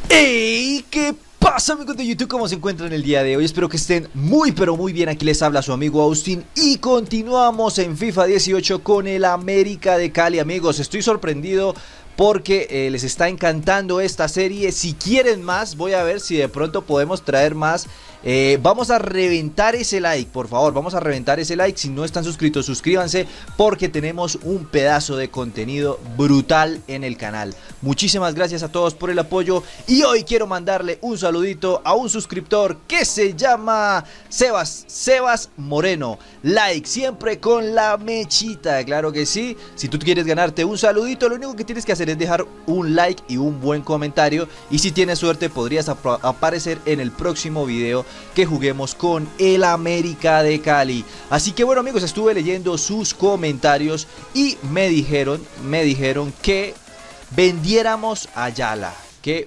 ¡Hey! ¿Qué pasa, amigos de YouTube? ¿Cómo se encuentran el día de hoy? Espero que estén muy pero muy bien. Aquí les habla su amigo Austin y continuamos en FIFA 18 con el América de Cali. Amigos, estoy sorprendido porque les está encantando esta serie. Si quieren más, voy a ver si de pronto podemos traer más. Vamos a reventar ese like, por favor, vamos a reventar ese like. Si no están suscritos, suscríbanse porque tenemos un pedazo de contenido brutal en el canal. Muchísimas gracias a todos por el apoyo. Y hoy quiero mandarle un saludito a un suscriptor que se llama Sebas Moreno. Like siempre con la mechita, claro que sí. Si tú quieres ganarte un saludito, lo único que tienes que hacer es dejar un like y un buen comentario. Y si tienes suerte podrías aparecer en el próximo video que juguemos con el América de Cali. Así que bueno, amigos, estuve leyendo sus comentarios y me dijeron que vendiéramos a Ayala, que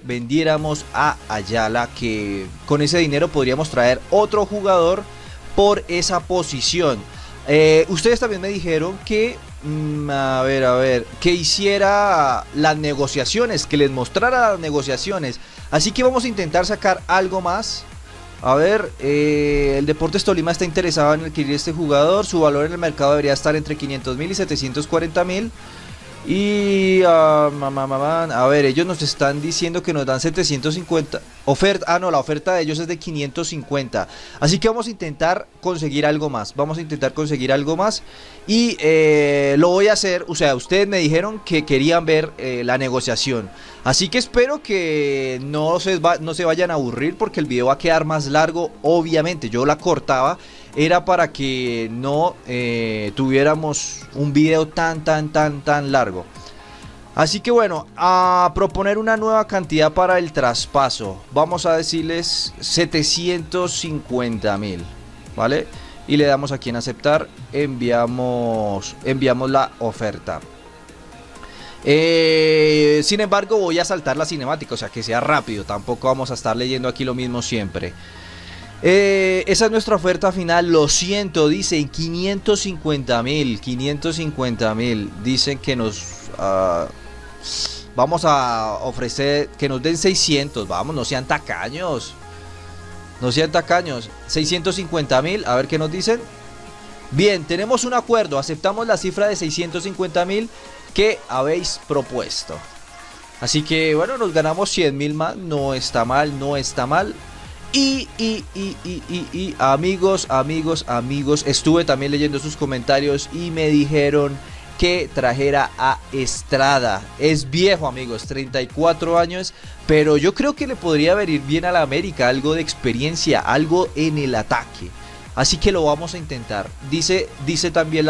con ese dinero podríamos traer otro jugador por esa posición. Ustedes también me dijeron que que hiciera las negociaciones, que les mostrara las negociaciones. Así que vamos a intentar sacar algo más. A ver, el Deportes Tolima está interesado en adquirir este jugador. Su valor en el mercado debería estar entre 500.000 y 740.000. Y a ver, ellos nos están diciendo que nos dan 750 oferta. No, la oferta de ellos es de 550. Así que vamos a intentar conseguir algo más. Y lo voy a hacer. O sea, ustedes me dijeron que querían ver la negociación. Así que espero que no se vayan a aburrir, porque el video va a quedar más largo. Obviamente, yo la cortaba. Era para que no tuviéramos un video tan largo. Así que bueno, a proponer una nueva cantidad para el traspaso. Vamos a decirles 750.000, ¿vale? Y le damos aquí en aceptar. Enviamos la oferta. Sin embargo, voy a saltar la cinemática, o sea que sea rápido. Tampoco vamos a estar leyendo aquí lo mismo siempre. Esa es nuestra oferta final. Lo siento, dicen 550.000. Dicen que nos vamos a ofrecer que nos den 600. Vamos, no sean tacaños. 650.000, a ver qué nos dicen. Bien, tenemos un acuerdo. Aceptamos la cifra de 650.000 que habéis propuesto. Así que bueno, nos ganamos 100.000 más. No está mal. Y amigos, estuve también leyendo sus comentarios y me dijeron que trajera a Estrada. Es viejo, amigos, 34 años, pero yo creo que le podría venir bien a la América, algo de experiencia, algo en el ataque. Así que lo vamos a intentar. Dice también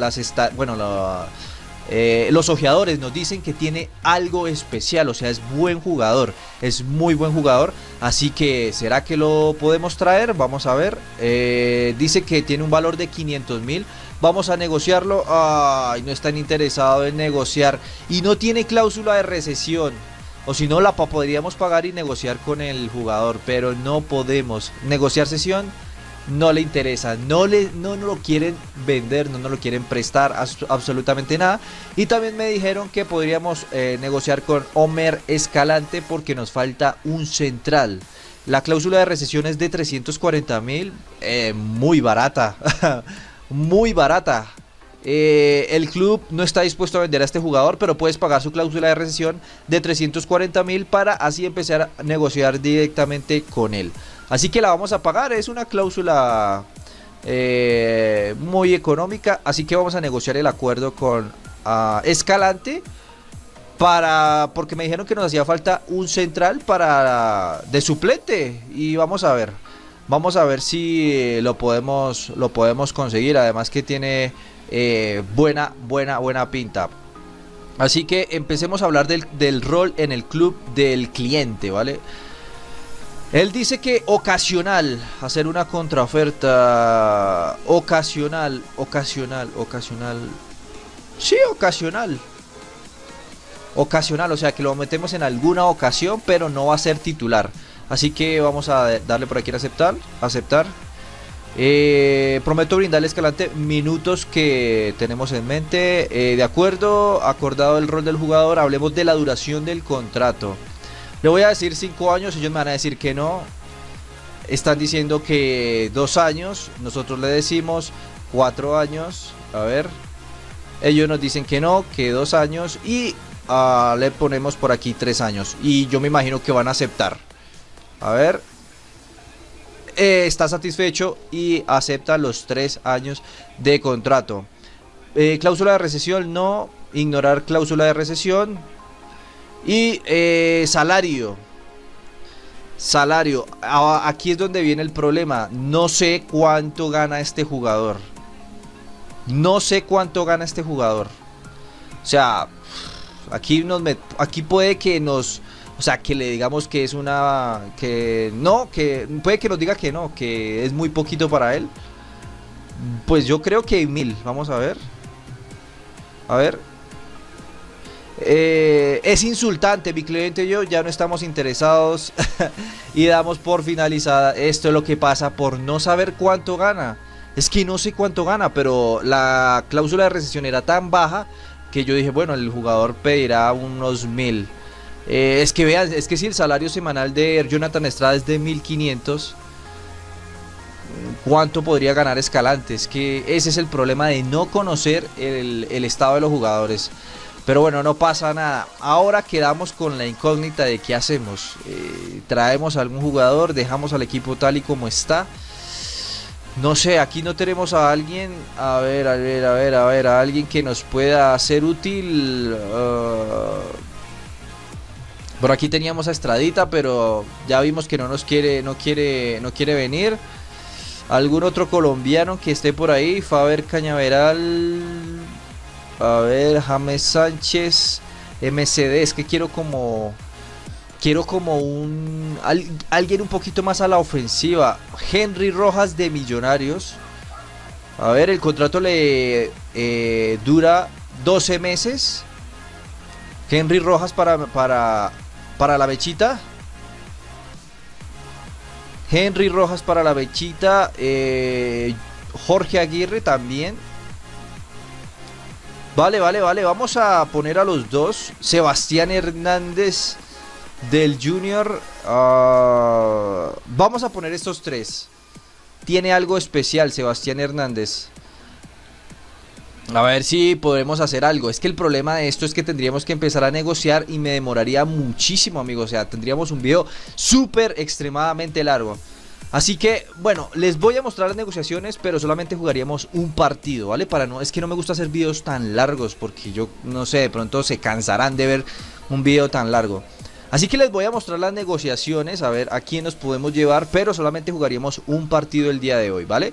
los ojeadores nos dicen que tiene algo especial, o sea, es buen jugador, es muy buen jugador. Así que, ¿será que lo podemos traer? Vamos a ver. Dice que tiene un valor de 500.000. Vamos a negociarlo. Ay, no están interesados en negociar. Y no tiene cláusula de rescisión. O si no, la podríamos pagar y negociar con el jugador. Pero no podemos. Negociar cesión. No le interesa, no lo quieren vender, no nos lo quieren prestar, absolutamente nada. Y también me dijeron que podríamos negociar con Homer Escalante porque nos falta un central. La cláusula de rescisión es de 340.000, muy barata, muy barata. El club no está dispuesto a vender a este jugador, pero puedes pagar su cláusula de rescisión de 340.000 para así empezar a negociar directamente con él. Así que la vamos a pagar, es una cláusula muy económica. Así que vamos a negociar el acuerdo con Escalante porque me dijeron que nos hacía falta un central de suplente. Y vamos a ver si lo podemos conseguir. Además que tiene buena pinta. Así que empecemos a hablar del rol en el club del cliente, ¿vale? Él dice que ocasional, hacer una contraoferta ocasional. Sí, ocasional, o sea que lo metemos en alguna ocasión, pero no va a ser titular. Así que vamos a darle por aquí en aceptar. Prometo brindarle a Escalante minutos que tenemos en mente. De acuerdo, acordado el rol del jugador. Hablemos de la duración del contrato. Le voy a decir 5 años, ellos me van a decir que no. Están diciendo que 2 años, nosotros le decimos 4 años. A ver, ellos nos dicen que no, que 2 años y le ponemos por aquí 3 años. Y yo me imagino que van a aceptar. A ver, está satisfecho y acepta los 3 años de contrato. Cláusula de recesión, no. Ignorar cláusula de recesión. Y salario. Salario, aquí es donde viene el problema. No sé cuánto gana este jugador. No sé cuánto gana este jugador. O sea, aquí puede que nos, o sea, que le digamos que es una, que no, que puede que nos diga que no, que es muy poquito para él. Pues yo creo que 1000. Vamos a ver. A ver. Es insultante, mi cliente y yo ya no estamos interesados y damos por finalizada. Esto es lo que pasa por no saber cuánto gana. Es que no sé cuánto gana, pero la cláusula de rescisión era tan baja que yo dije, bueno, el jugador pedirá unos 1000. Es que vean, es que si el salario semanal de Jonathan Estrada es de 1500, ¿cuánto podría ganar Escalante? Es que ese es el problema de no conocer el estado de los jugadores. Pero bueno, no pasa nada. Ahora quedamos con la incógnita de qué hacemos. Traemos a algún jugador, dejamos al equipo tal y como está. No sé, aquí no tenemos a alguien. A ver, a alguien que nos pueda ser útil. Por aquí teníamos a Estradita, pero ya vimos que no quiere venir. ¿Algún otro colombiano que esté por ahí? Faber Cañaveral. A ver, James Sánchez, MCD, es que quiero como alguien un poquito más a la ofensiva. Henry Rojas de Millonarios. A ver, el contrato le dura 12 meses. Henry Rojas para la Bechita. Henry Rojas para la Bechita. Jorge Aguirre también. Vale, vamos a poner a los dos. Sebastián Hernández del Junior. Vamos a poner estos 3. Tiene algo especial Sebastián Hernández. A ver si podremos hacer algo. Es que el problema de esto es que tendríamos que empezar a negociar y me demoraría muchísimo, amigos. O sea, tendríamos un video súper extremadamente largo. Así que, bueno, les voy a mostrar las negociaciones, pero solamente jugaríamos un partido, ¿vale? Es que no me gusta hacer videos tan largos, porque yo, no sé, de pronto se cansarán de ver un video tan largo. Así que les voy a mostrar las negociaciones, a ver a quién nos podemos llevar, pero solamente jugaríamos un partido el día de hoy, ¿vale?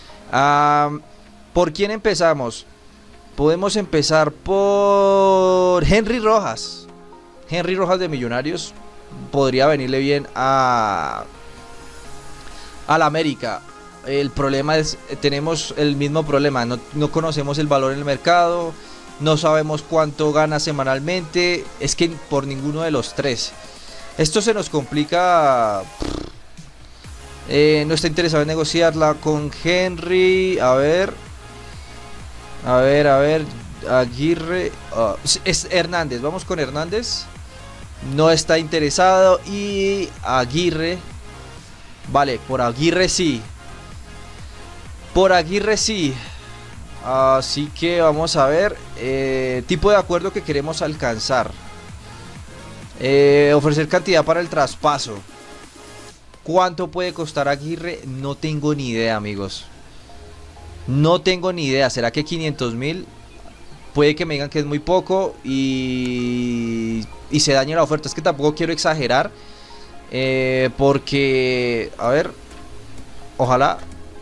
¿Por quién empezamos? Podemos empezar por Henry Rojas. Henry Rojas de Millonarios podría venirle bien al América. El problema es, tenemos el mismo problema, no conocemos el valor en el mercado, no sabemos cuánto gana semanalmente, es que por ninguno de los 3. Esto se nos complica. No está interesado en negociarla con Henry. A ver, Aguirre. Es Hernández, vamos con Hernández. No está interesado. Y Aguirre. Vale, por Aguirre sí. Así que vamos a ver. Tipo de acuerdo que queremos alcanzar. Ofrecer cantidad para el traspaso. ¿Cuánto puede costar Aguirre? No tengo ni idea, amigos. No tengo ni idea. ¿Será que 500.000? Puede que me digan que es muy poco y se dañe la oferta. Es que tampoco quiero exagerar. Porque, a ver, ojalá.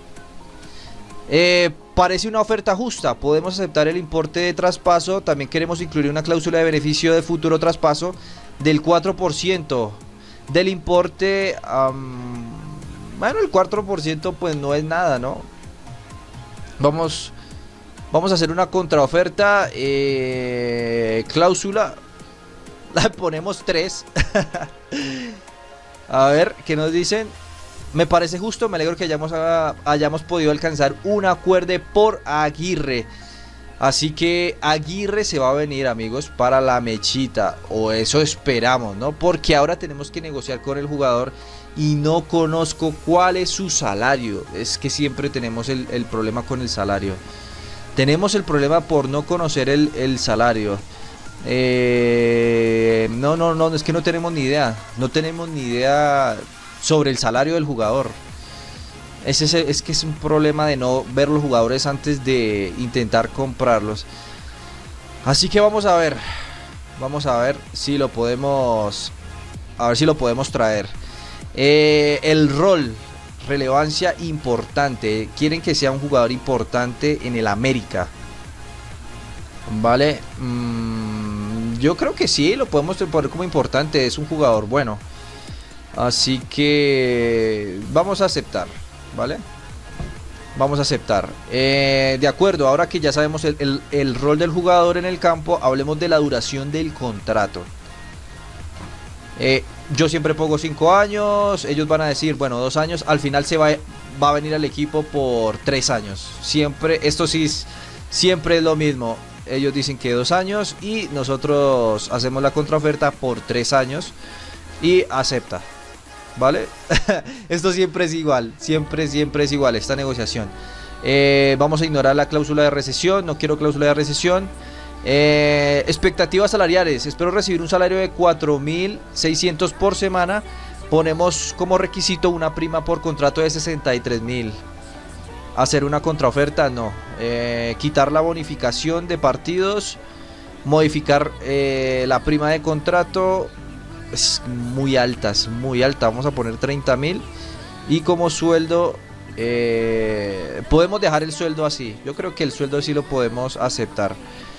Parece una oferta justa. Podemos aceptar el importe de traspaso. También queremos incluir una cláusula de beneficio de futuro traspaso del 4% del importe. Bueno, el 4% pues no es nada, ¿no? Vamos a hacer una contraoferta. Cláusula. La ponemos 3. A ver, ¿qué nos dicen? Me parece justo, me alegro que hayamos podido alcanzar un acuerdo por Aguirre. Así que Aguirre se va a venir, amigos, para la mechita, o eso esperamos, ¿no? Porque ahora tenemos que negociar con el jugador y no conozco cuál es su salario. Es que siempre tenemos el problema con el salario. Tenemos el problema por no conocer el salario. No, es que no tenemos ni idea. No tenemos ni idea sobre el salario del jugador. Es que es un problema de no ver los jugadores antes de intentar comprarlos. Así que vamos a ver si lo podemos, traer. El rol, relevancia importante. Quieren que sea un jugador importante en el América, ¿vale? Yo creo que sí, lo podemos poner como importante. Es un jugador bueno. Así que vamos a aceptar, ¿vale? Vamos a aceptar. De acuerdo, ahora que ya sabemos el rol del jugador en el campo, hablemos de la duración del contrato. Yo siempre pongo 5 años. Ellos van a decir, bueno, 2 años. Al final va a venir al equipo por 3 años. Siempre, esto sí, siempre es lo mismo. Ellos dicen que 2 años y nosotros hacemos la contraoferta por 3 años y acepta, ¿vale? Esto siempre es igual, siempre es igual esta negociación. Vamos a ignorar la cláusula de rescisión. No quiero cláusula de rescisión. Expectativas salariales. Espero recibir un salario de 4.600 por semana. Ponemos como requisito una prima por contrato de 63.000. Hacer una contraoferta, no. Quitar la bonificación de partidos. Modificar la prima de contrato. Es muy alta, vamos a poner 30.000. Y como sueldo, podemos dejar el sueldo así. Yo creo que el sueldo sí lo podemos aceptar.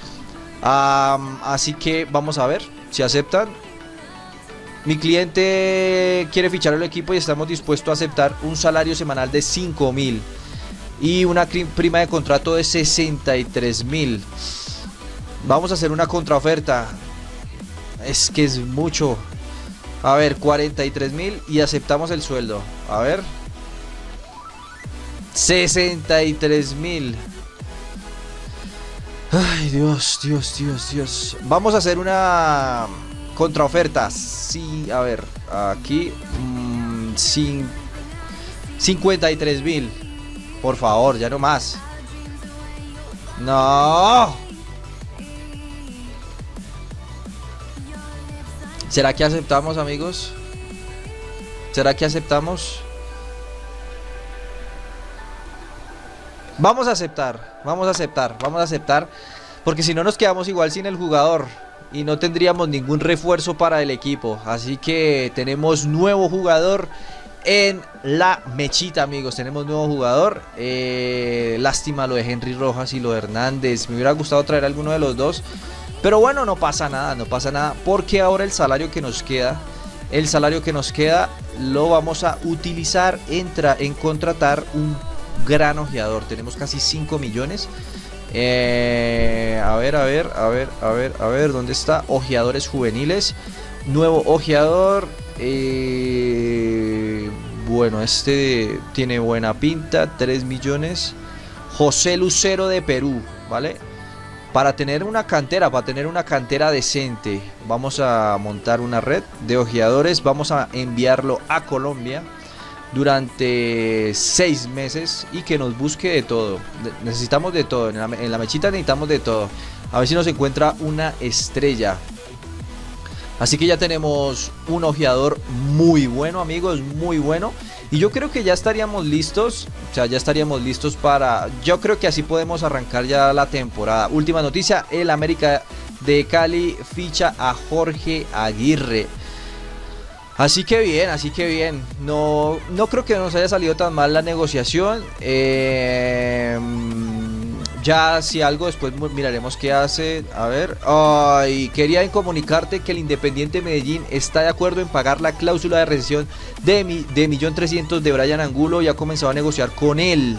Así que vamos a ver si aceptan. Mi cliente quiere fichar al equipo y estamos dispuestos a aceptar un salario semanal de 5.000 y una prima de contrato de 63.000. Vamos a hacer una contraoferta. Es que es mucho. A ver, 43.000 y aceptamos el sueldo. A ver, 63.000. Ay, Dios. Vamos a hacer una contraoferta. Sí, a ver, aquí 53.000. Por favor, ya no más. No. ¿Será que aceptamos, amigos? ¿Será que aceptamos? Vamos a aceptar. Porque si no nos quedamos igual sin el jugador y no tendríamos ningún refuerzo para el equipo. Así que tenemos nuevo jugador en la mechita, amigos. Tenemos nuevo jugador. Lástima lo de Henry Rojas y lo de Hernández. Me hubiera gustado traer alguno de los dos. Pero bueno, no pasa nada, porque ahora el salario que nos queda lo vamos a utilizar en contratar un gran ojeador. Tenemos casi 5 millones. A ver, ¿dónde está? Ojeadores juveniles. Nuevo ojeador. Bueno, este tiene buena pinta, 3 millones. José Lucero de Perú, ¿vale? Para tener una cantera decente, vamos a montar una red de ojeadores. Vamos a enviarlo a Colombia durante 6 meses y que nos busque de todo. Necesitamos de todo, en la mechita necesitamos de todo. A ver si nos encuentra una estrella. Así que ya tenemos un ojeador muy bueno, amigos, muy bueno. Y yo creo que ya estaríamos listos. O sea, ya estaríamos listos para... Yo creo que así podemos arrancar ya la temporada. Última noticia, el América de Cali ficha a Jorge Aguirre. Así que bien. No creo que nos haya salido tan mal la negociación. Ya si algo después miraremos qué hace. A ver. Ay, quería comunicarte que el Independiente Medellín está de acuerdo en pagar la cláusula de rescisión de 1.300.000 de Brian Angulo y ha comenzado a negociar con él.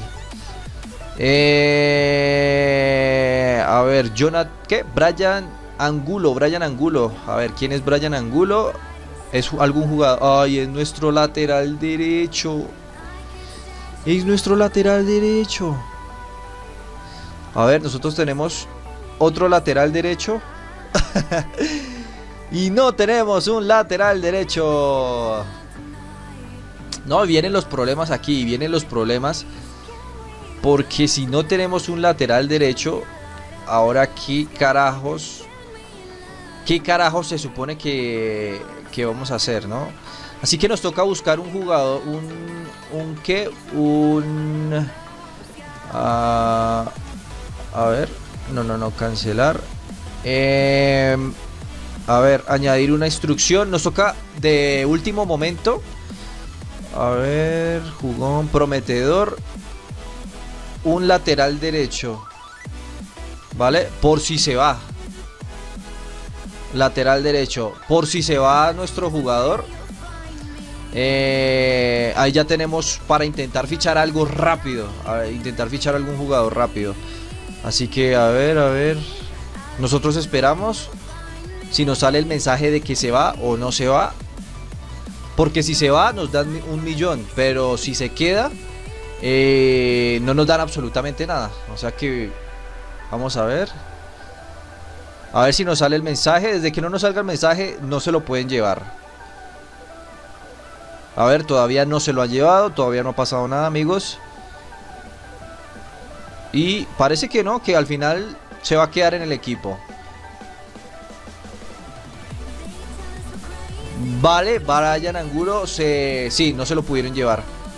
A ver, Brian Angulo. A ver, ¿quién es Brian Angulo? Es algún jugador. Ay, es nuestro lateral derecho. A ver, nosotros tenemos otro lateral derecho. Y no tenemos un lateral derecho. No, vienen los problemas aquí, vienen los problemas. Porque si no tenemos un lateral derecho, ahora ¿qué carajos se supone que vamos a hacer, no? Así que nos toca buscar un jugador, a ver, no, cancelar. A ver, añadir una instrucción. Nos toca de último momento. A ver, jugón prometedor. Un lateral derecho. ¿Vale? Por si se va. Lateral derecho. Por si se va nuestro jugador. Ahí ya tenemos para intentar fichar algo rápido. Intentar fichar algún jugador rápido. Así que a ver. Nosotros esperamos si nos sale el mensaje de que se va o no se va. Porque si se va nos dan 1 millón. Pero si se queda no nos dan absolutamente nada. O sea que vamos a ver. A ver si nos sale el mensaje. Desde que no nos salga el mensaje no se lo pueden llevar. A ver, todavía no se lo han llevado. Todavía no ha pasado nada, amigos. Y parece que no, que al final se va a quedar en el equipo. Vale, Brian Angulo sí, no se lo pudieron llevar.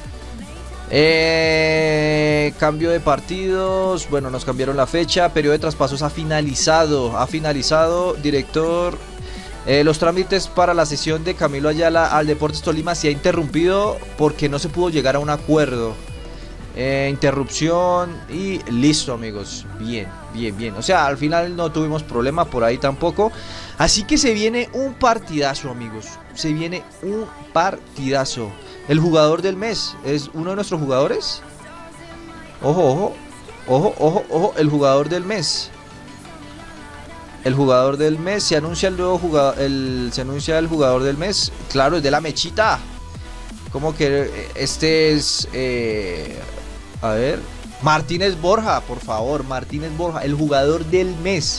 Cambio de partidos. Bueno, nos cambiaron la fecha. Periodo de traspasos ha finalizado. Director. Los trámites para la cesión de Camilo Ayala al Deportes Tolima se ha interrumpido porque no se pudo llegar a un acuerdo. Interrupción y listo, amigos. Bien. O sea, al final no tuvimos problema por ahí tampoco. Así que se viene un partidazo, amigos. Se viene un partidazo. El jugador del mes es uno de nuestros jugadores. Ojo. El jugador del mes. El jugador del mes, se anuncia el nuevo jugador, se anuncia el jugador del mes. Claro, es de la mechita. Como que este es a ver, Martínez Borja, por favor, Martínez Borja, el jugador del mes.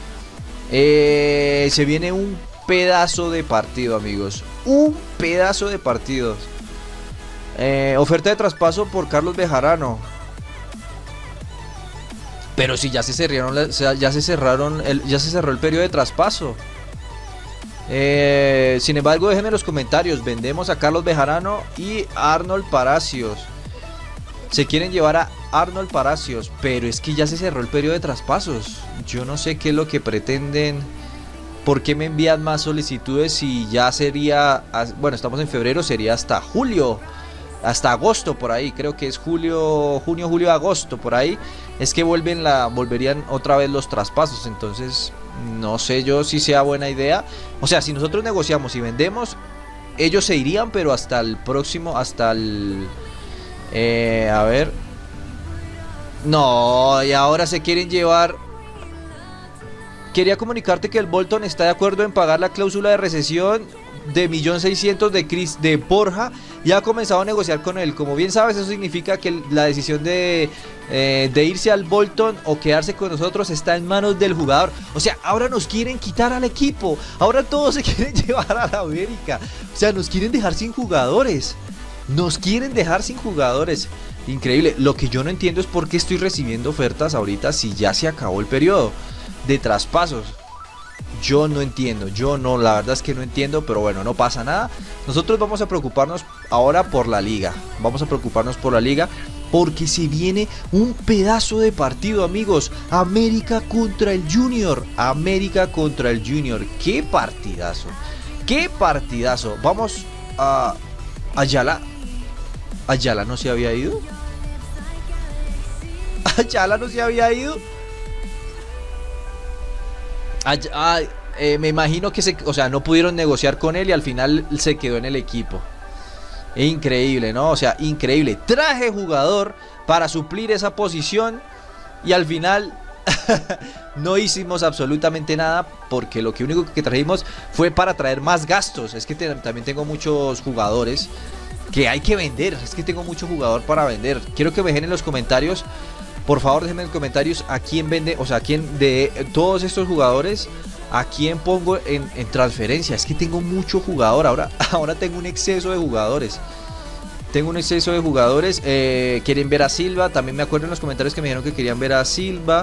Se viene un pedazo de partido, amigos. Un pedazo de partidos. Oferta de traspaso por Carlos Bejarano. Pero si ya se cerró el periodo de traspaso. Sin embargo, déjenme en los comentarios. Vendemos a Carlos Bejarano y Arnold Palacios. Se quieren llevar a Arnold Palacios, pero es que ya se cerró el periodo de traspasos. Yo no sé qué es lo que pretenden. ¿Por qué me envían más solicitudes si ya sería... Bueno, estamos en febrero, sería hasta julio. Hasta agosto por ahí, creo que es junio, julio, agosto por ahí. Es que volverían otra vez los traspasos. Entonces no sé yo si sea buena idea. O sea, si nosotros negociamos y vendemos, ellos se irían, pero hasta el próximo, hasta el... a ver. No, y ahora se quieren llevar... Quería comunicarte que el Bolton está de acuerdo en pagar la cláusula de rescisión de 1.600.000 de Borja y ha comenzado a negociar con él. Como bien sabes, eso significa que la decisión de irse al Bolton o quedarse con nosotros está en manos del jugador. O sea, ahora nos quieren quitar al equipo. Ahora todos se quieren llevar a la América. O sea, nos quieren dejar sin jugadores. Increíble. Lo que yo no entiendo es por qué estoy recibiendo ofertas ahorita si ya se acabó el periodo de traspasos. Yo no entiendo, la verdad es que no entiendo, pero bueno, no pasa nada. Nosotros vamos a preocuparnos ahora por la liga. Porque se viene un pedazo de partido, amigos. América contra el Junior. Qué partidazo. Vamos a Ayala. Ayala no se había ido. Me imagino que no pudieron negociar con él y al final se quedó en el equipo. Increíble, ¿no? O sea, increíble. Traje jugador para suplir esa posición y al final no hicimos absolutamente nada porque lo único que trajimos fue para traer más gastos. Es que también tengo muchos jugadores que hay que vender. Es que tengo mucho jugador para vender. Quiero que me dejen en los comentarios Por favor, déjenme en comentarios a quién vende, o sea, a quién de todos estos jugadores, a quién pongo en transferencia. Es que tengo mucho jugador, ahora tengo un exceso de jugadores. Tengo un exceso de jugadores. Quieren ver a Silva. También me acuerdo en los comentarios que me dijeron que querían ver a Silva.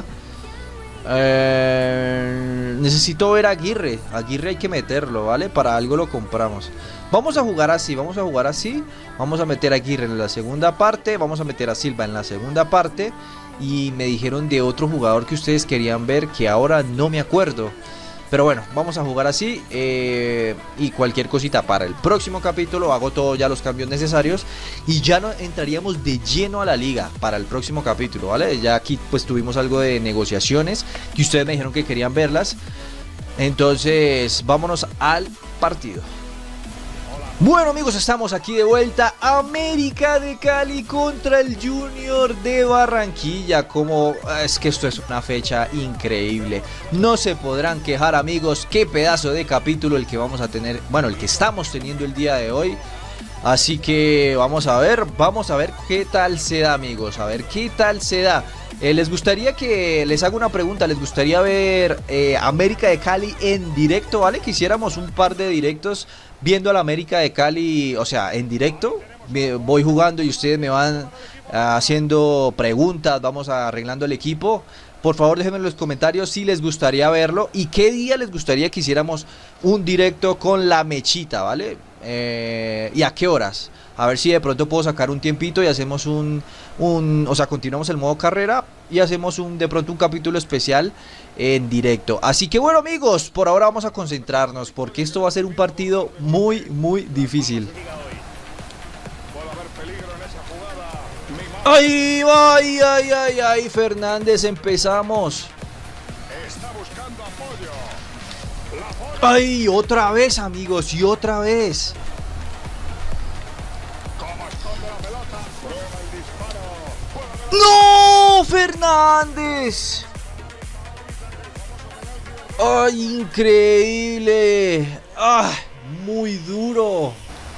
Necesito ver a Aguirre. Aguirre hay que meterlo, ¿vale? Para algo lo compramos. Vamos a jugar así, vamos a jugar así. Vamos a meter a Aguirre en la segunda parte. Vamos a meter a Silva en la segunda parte. Y me dijeron de otro jugador que ustedes querían ver, que ahora no me acuerdo. Pero bueno, vamos a jugar así. Y cualquier cosita para el próximo capítulo, hago todos ya los cambios necesarios. Y ya no entraríamos de lleno a la liga para el próximo capítulo, ¿vale? Ya aquí pues tuvimos algo de negociaciones que ustedes me dijeron que querían verlas. Entonces vámonos al partido. Bueno amigos, estamos aquí de vuelta. América de Cali contra el Junior de Barranquilla. Como es que esto es una fecha increíble. No se podrán quejar amigos. Qué pedazo de capítulo el que vamos a tener. Bueno, el que estamos teniendo el día de hoy. Así que vamos a ver qué tal se da amigos. A ver qué tal se da. Les gustaría que les haga una pregunta. ¿Les gustaría ver América de Cali en directo? ¿Vale? Que hiciéramos un par de directos viendo a la América de Cali, o sea, en directo. Voy jugando y ustedes me van haciendo preguntas, vamos arreglando el equipo. Por favor déjenme en los comentarios si les gustaría verlo y qué día les gustaría que hiciéramos un directo con la mechita, ¿vale? Y a qué horas. A ver si de pronto puedo sacar un tiempito y hacemos o sea, continuamos el modo carrera y hacemos de pronto un capítulo especial en directo. Así que bueno amigos, por ahora vamos a concentrarnos porque esto va a ser un partido muy, muy difícil. ¡Ay, ay, ay, ay, ay! Fernández, empezamos. ¡Ay, otra vez amigos! Y otra vez. ¡No! ¡Fernández! ¡Ay, increíble! ¡Ah! Muy duro.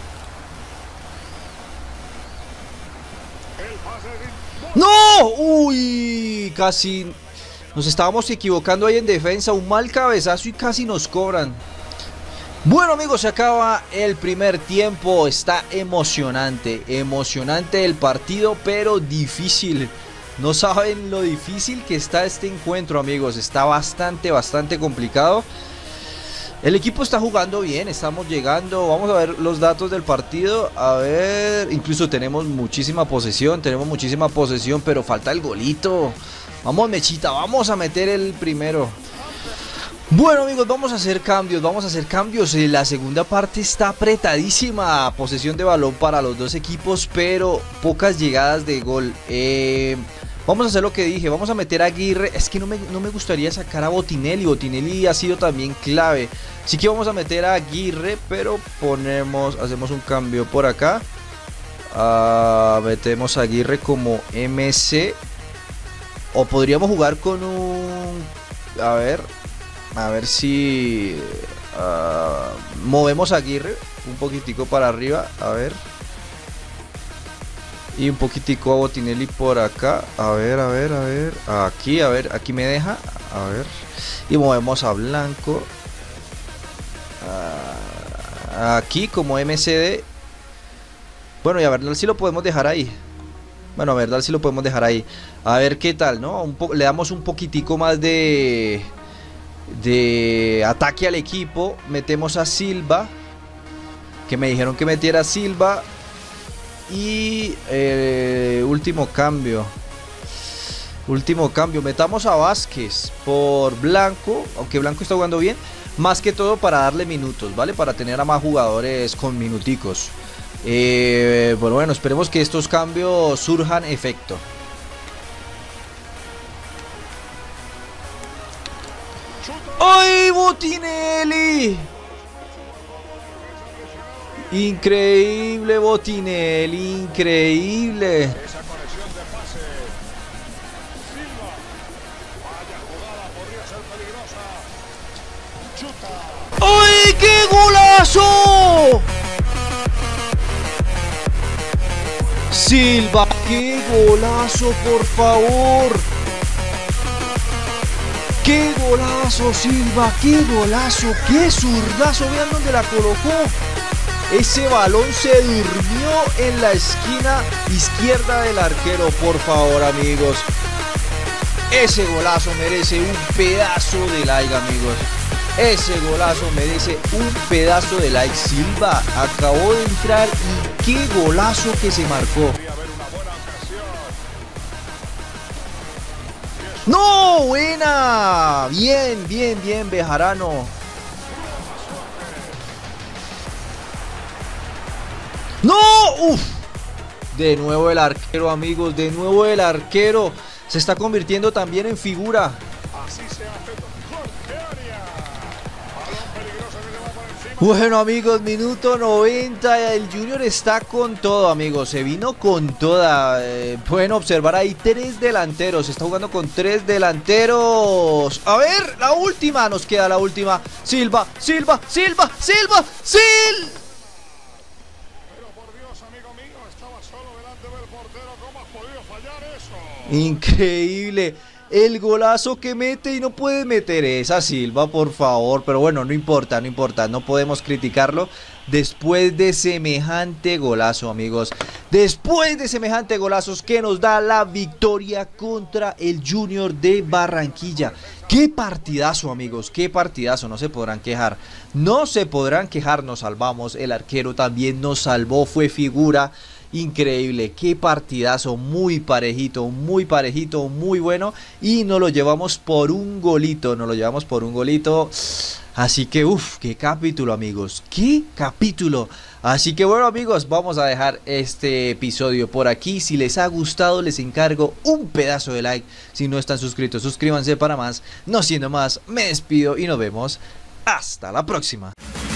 ¡No! ¡Uy! Casi nos estábamos equivocando ahí en defensa. Un mal cabezazo y casi nos cobran. Bueno amigos, se acaba el primer tiempo. Está emocionante. Emocionante el partido, pero difícil. No saben lo difícil que está este encuentro amigos. Está bastante, bastante complicado. El equipo está jugando bien, estamos llegando. Vamos a ver los datos del partido. A ver, incluso tenemos muchísima posesión. Pero falta el golito. Vamos mechita, vamos a meter el primero. Bueno amigos, vamos a hacer cambios. La segunda parte está apretadísima. Posesión de balón para los dos equipos, pero pocas llegadas de gol. Vamos a hacer lo que dije, vamos a meter a Aguirre. Es que no me gustaría sacar a Botinelli. Botinelli ha sido también clave. Así que vamos a meter a Aguirre, pero hacemos un cambio por acá. Metemos a Aguirre como MC. O podríamos jugar con un... A ver si... movemos a Aguirre un poquitico para arriba. A ver. Y un poquitico a Botinelli por acá. A ver. Aquí, a ver, aquí me deja. A ver. Y movemos a Blanco. Aquí como MCD. Bueno, y a ver si lo podemos dejar ahí. A ver qué tal, ¿no? Le damos un poquitico más de ataque al equipo. Metemos a Silva. Que me dijeron que metiera a Silva. Y último cambio, metamos a Vázquez por Blanco, aunque Blanco está jugando bien, más que todo para darle minutos, ¿vale? Para tener a más jugadores con minuticos. Bueno, esperemos que estos cambios surjan efecto. ¡Ay, Botinelli! Increíble Botinelli, increíble. Esa conexión de pase. Silva. Vaya jugada, podría ser peligrosa. Chuta. ¡Ay, qué golazo! Silva, qué golazo, por favor. ¡Qué golazo, Silva! ¡Qué golazo! ¡Qué zurdazo! Vean dónde la colocó. Ese balón se durmió en la esquina izquierda del arquero, por favor, amigos. Ese golazo merece un pedazo de like, amigos. Ese golazo merece un pedazo de like. Silva acabó de entrar y qué golazo que se marcó. ¡No! ¡Buena! Bien, bien, bien, Bejarano. ¡No! ¡Uf! De nuevo el arquero, amigos. De nuevo el arquero. Se está convirtiendo también en figura. Así se hace Jorge Arias. Balón peligroso que le va por encima. Bueno, amigos, minuto 90. El Junior está con todo, amigos. Se vino con toda. Pueden observar ahí 3 delanteros. Se está jugando con 3 delanteros. A ver, la última. Nos queda la última. Silva, Silva, Silva, Silva, Sil. Pero por Dios, amigo mío, estaba solo delante del portero. ¿Cómo has podido fallar eso? Increíble. El golazo que mete y no puede meter esa, Silva, por favor. Pero bueno, no importa, no importa. No podemos criticarlo después de semejante golazo, amigos. Después de semejante golazos que nos da la victoria contra el Junior de Barranquilla. Qué partidazo, amigos, qué partidazo. No se podrán quejar. No se podrán quejar, nos salvamos. El arquero también nos salvó, fue figura. Increíble, qué partidazo, muy parejito, muy bueno. Y nos lo llevamos por un golito, Así que, uff, qué capítulo, amigos, qué capítulo. Así que bueno, amigos, vamos a dejar este episodio por aquí. Si les ha gustado, les encargo un pedazo de like. Si no están suscritos, suscríbanse para más. No siendo más, me despido y nos vemos hasta la próxima.